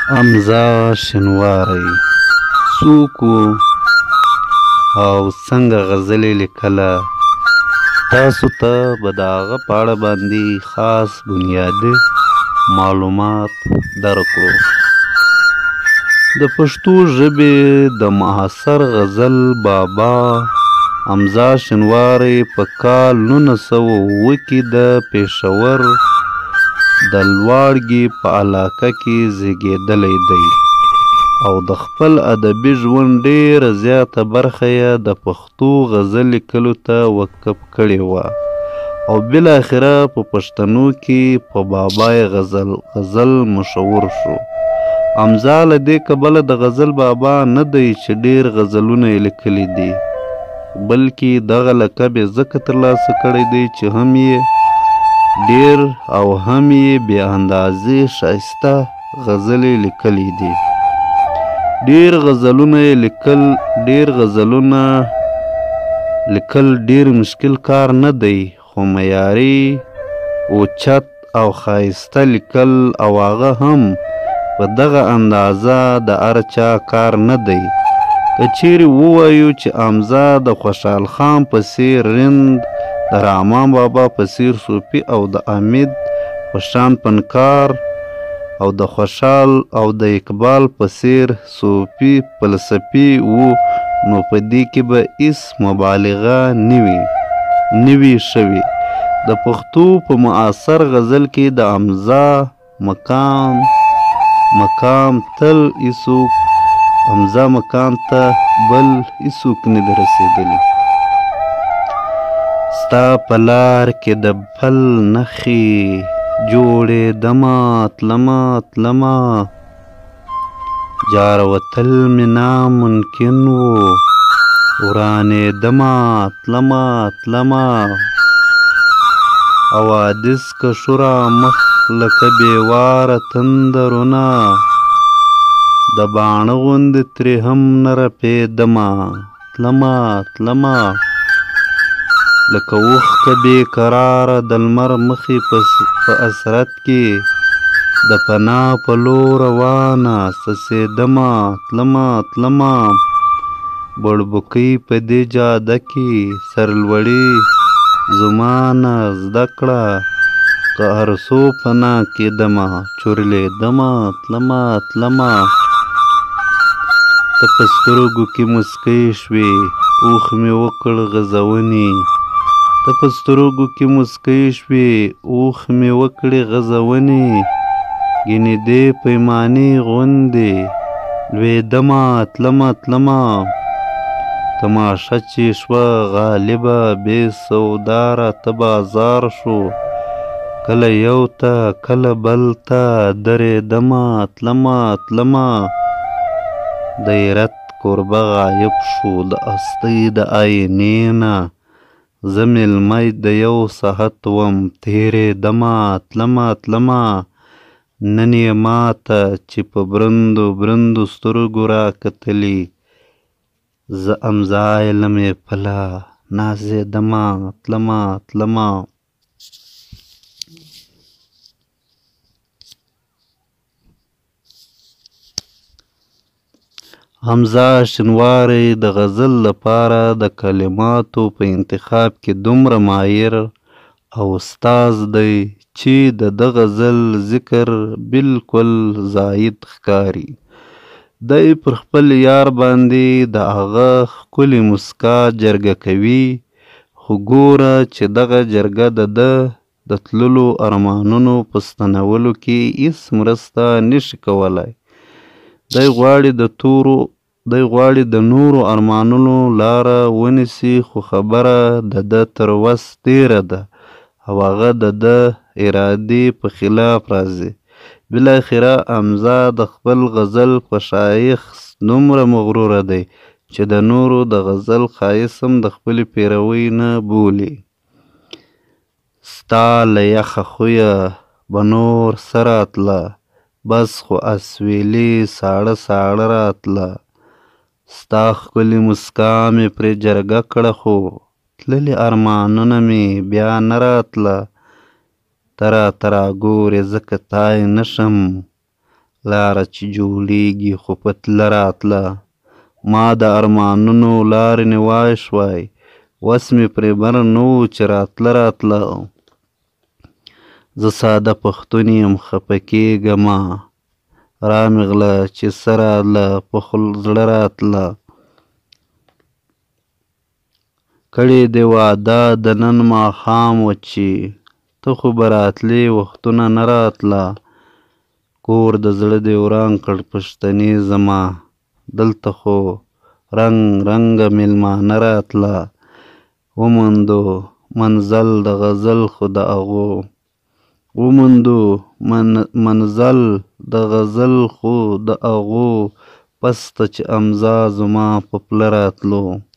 حمزه شینواری څوک و او څنګه غزل یې لیکله؟ تاسو ته به د هغه په اړه باندې خاص بنیادي معلومات درکړو. د پښتو ژبې د معاصر غزل بابا حمزه شینواری په کال 1907 کې د پېښور د لواړګي په علاقه کې زیږېدلی دی او د خپل ادبي ژوند ډېره زیاته برخه یې د پښتو غزل لیکلو ته وقف کړې وه او بالاخره په پښتنو کې په بابای غزل مشهور شو. حمزه له دې کبله د غزل بابا نه دی چې ډېر غزلونه یې لیکلي دي، بلکې دغه لقب یې ځکه ترلاسه کړی دی چې هم یې ډېر او هم یې بې اندازې ښایسته غزلې لیکلي دي. ډېر غزلونه لیکل ډېر مشکل کار نه دی، خو معیاري اوچت او ښایسته لیکل او هغه هم په دغه اندازه د هر چا کار نه دی. که چیرې ووایو چې حمزه د خوشحال خان په څېر رند، د رحمان بابا په څېر صوفي او د حمید په شان فنکار او د خوشحال او د اقبال په څېر صوفي فلسفي وو، نو په دې کې به هیڅ مبالغه نه وي شوې. د پښتو په معاصر غزل کې د حمزه مقام تل هیڅوک حمزه مقام ته بل هیڅوک نه دی رسېدلی. ستا په لار کې د پل نښې جوړېدمه تلمه جار وتل مې ناممکن و ورانېدمه تلمه حوادث کشو را مخ لکه بېواره تندرونه د باڼه غوندې ترې هم نه رپېدمه تلمه لکه اوښکه بې قراره د لمر مخې په حسرت کې د پناه په لور روانه څڅېدمه تلمه بړبوکۍ په دې جاده کې سرلوړي زمانه زده کړه که هر څو پناه کېدمه چورلېدمه تلمه ته په سترګو کې مسکی شوې اوښ مې وکړ غځونې ته په سترګو کې مسکی شوې اوښ مې وکړې غځونې ګینې دې پیمانې غوندې لوېدمه تلمه تماشه چې شوه غالبه بې سوداره ته بازار شو کله یو ته کله بل ته درېدمه تلمه د ایرت کوربه غایب شو د هستۍ د آینې نه زه مېلمه د یو صحت وم تېرېدمه تلمه نن یې ماته چې په برندو سترګو راکتلي زه حمزه له محفله نازېدمه تلمه حمزه شینواری د غزل لپاره د کلماتو په انتخاب کې دومره ماهر او استاد دی چې د غزل ذکر بالکل زاید ښکاري. دی پر خپل یار باندې د هغه ښکلې مسکا جرګه کوي، خو ګوره چې دغه جرګه د تللو ارمانونو په ستنولو کې هیڅ مرسته نشي کولی. دی غواړي د نورو ارمانونو لاره ونیسي، خو خبره د ده تر وس تېره ده او هغه د ارادې په خلاف راځي. بالاخره حمزه د خپل غزل په ښایست دومره مغروره دی چې د نورو د غزل ښایست هم د خپلې پیروۍ نه بولي. ستا له یخه خویه به نور څه راتله بس خو اسویلي ساړه راتله ستا ښکلې مسکا مې پرې جرګه کړه خو تللي ارمانونه مې بیا نه راتله ته راته راګورې زه که تای نشم لاره چې جوړیږي خو په تله راتله ما د ارمانونو لارې نیوای شوای وس مې پرې بر نه و چې راتله زه ساده پښتون یم خفه کېږمه را مې غله چې څه راتله په زړه راتله کړې دې واده د نن ماښام و چې ته خو به راتلې وختونه نه راتله کور د زړه دې وران کړ پښتنې زما دلته خو رنګه مېلمانه راتله وموندو منزل د غزل خو د هغو پس ته چې امضا زما په پله راتلو